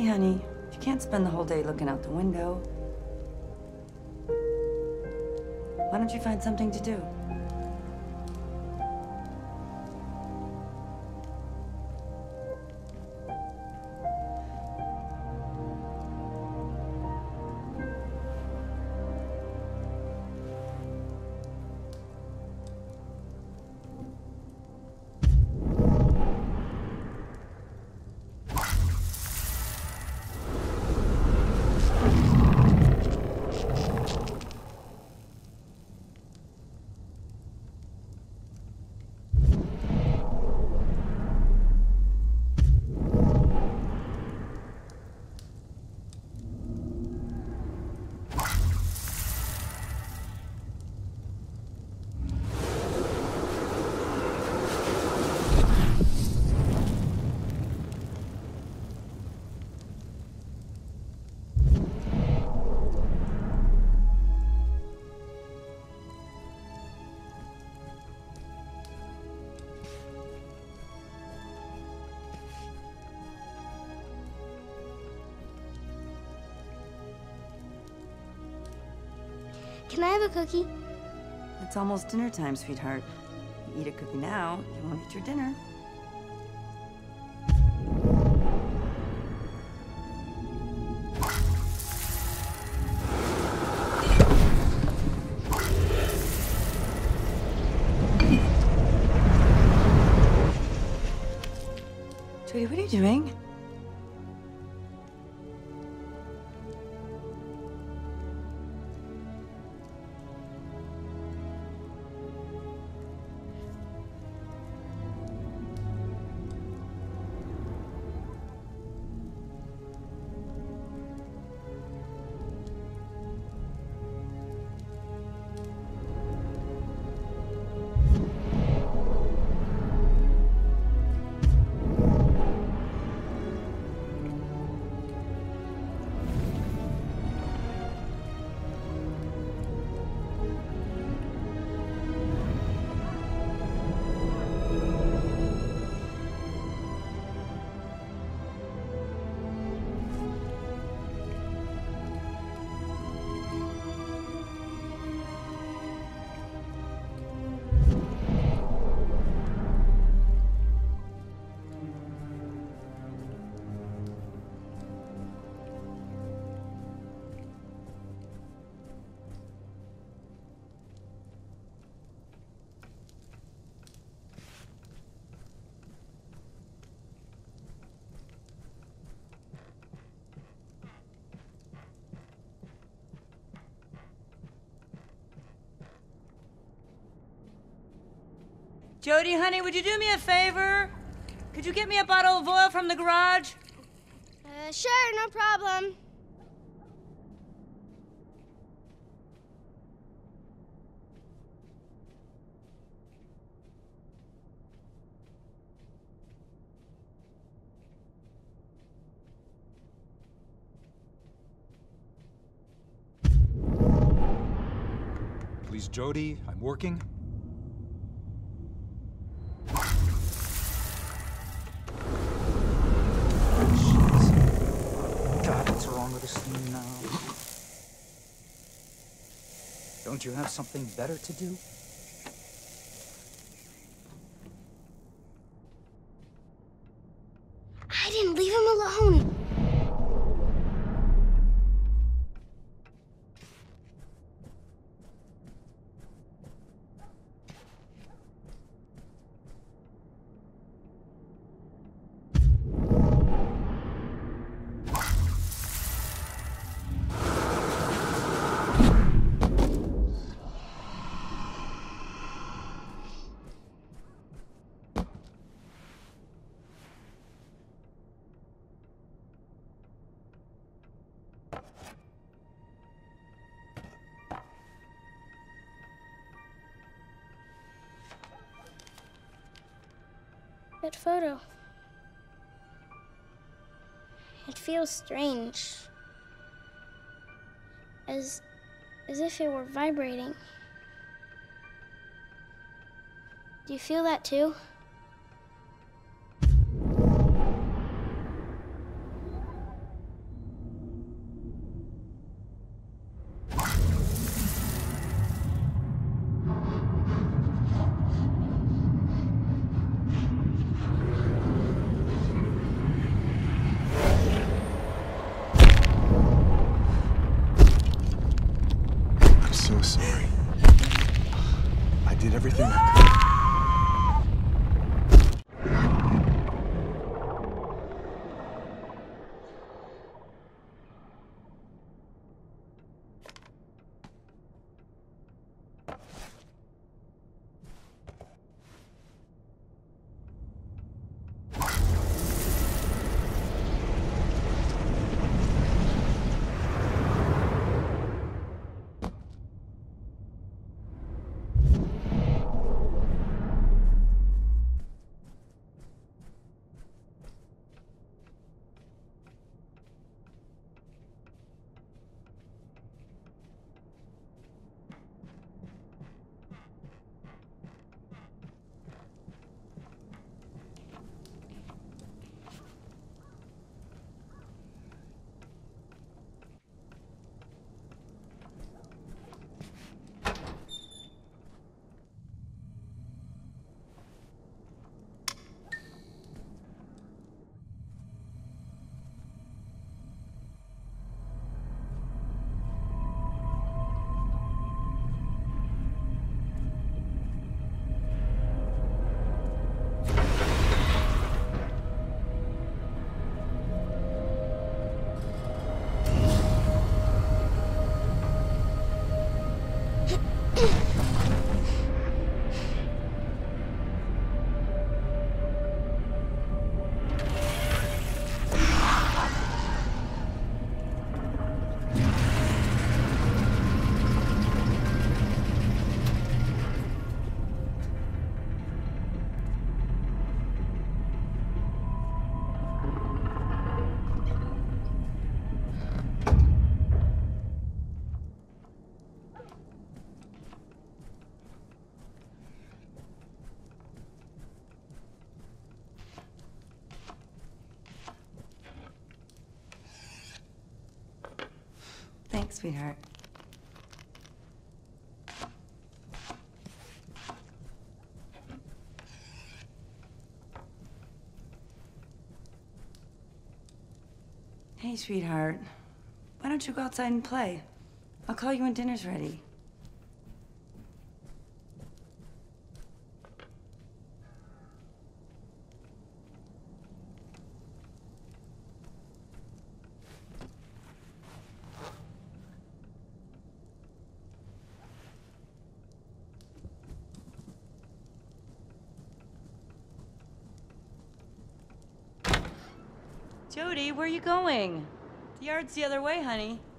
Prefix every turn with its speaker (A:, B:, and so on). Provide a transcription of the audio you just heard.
A: Hey, honey, you can't spend the whole day looking out the window. Why don't you find something to do?
B: Can I have a cookie?
A: It's almost dinner time, sweetheart. You eat a cookie now, you won't eat your dinner. Jodie, what are you doing? Jodie, honey, would you do me a favor? Could you get me a bottle of oil from the garage?
B: Sure, no problem.
C: Please, Jodie, I'm working. What's wrong with this thing now? Don't you have something better to do?
B: I didn't leave him alone. That photo. It feels strange. As if it were vibrating. Do you feel that too?
D: so sorry. I did everything I could.
A: Thanks, sweetheart. Hey, sweetheart. Why don't you go outside and play? I'll call you when dinner's ready. Jodie, where are you going? The yard's the other way, honey.